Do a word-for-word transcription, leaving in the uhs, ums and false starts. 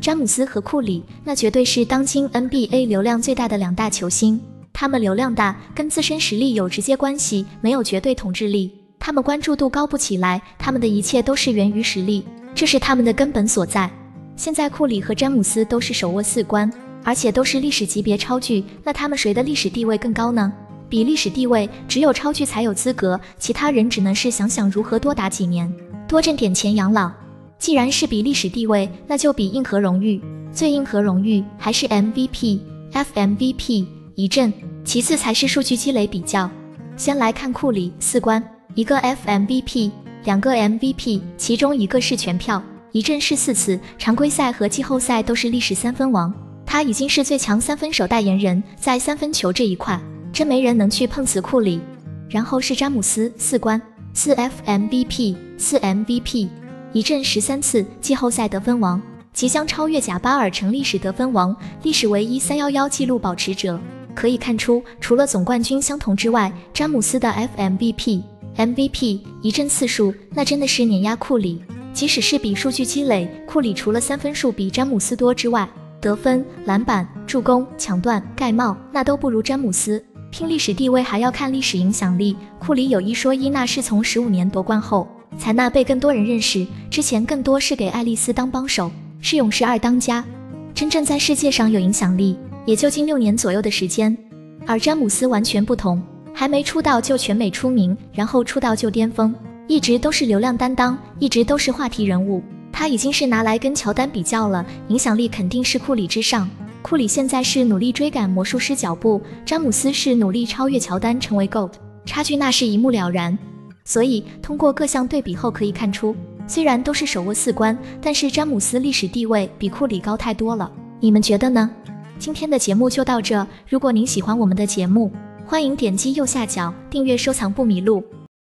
詹姆斯和库里，那绝对是当今 N B A 流量最大的两大球星。他们流量大，跟自身实力有直接关系，没有绝对统治力。他们关注度高不起来，他们的一切都是源于实力，这是他们的根本所在。现在库里和詹姆斯都是手握四冠，而且都是历史级别超巨，那他们谁的历史地位更高呢？比历史地位，只有超巨才有资格，其他人只能是想想如何多打几年，多挣点钱养老。既然是比历史地位，那就比硬核荣誉。最硬核荣誉还是 M V P、F M V P 一阵，其次才是数据积累比较。先来看库里四冠，一个 F M V P， 两个 M V P， 其中一个是全票，一阵是四次，常规赛和季后赛都是历史三分王。他已经是最强三分手代言人，在三分球这一块，真没人能去碰死库里。然后是詹姆斯四冠，四 F M V P， 四 M V P， 一阵十三次，季后赛得分王，即将超越贾巴尔成历史得分王，历史唯一三一一纪录保持者。可以看出，除了总冠军相同之外，詹姆斯的 F M V P、M V P 一阵次数，那真的是碾压库里。即使是比数据积累，库里除了三分数比詹姆斯多之外，得分、篮板、助攻、抢断、盖帽，那都不如詹姆斯。拼历史地位还要看历史影响力，库里有一说一，那是从十五年夺冠后才那被更多人认识，之前更多是给爱丽丝当帮手，是勇士二当家，真正在世界上有影响力也就近六年左右的时间。而詹姆斯完全不同，还没出道就全美出名，然后出道就巅峰，一直都是流量担当，一直都是话题人物。他已经是拿来跟乔丹比较了，影响力肯定是库里之上。库里现在是努力追赶魔术师脚步，詹姆斯是努力超越乔丹成为 G O A T， 差距那是一目了然。所以通过各项对比后可以看出，虽然都是手握四冠，但是詹姆斯历史地位比库里高太多了。你们觉得呢？今天的节目就到这，如果您喜欢我们的节目，欢迎点击右下角订阅收藏不迷路。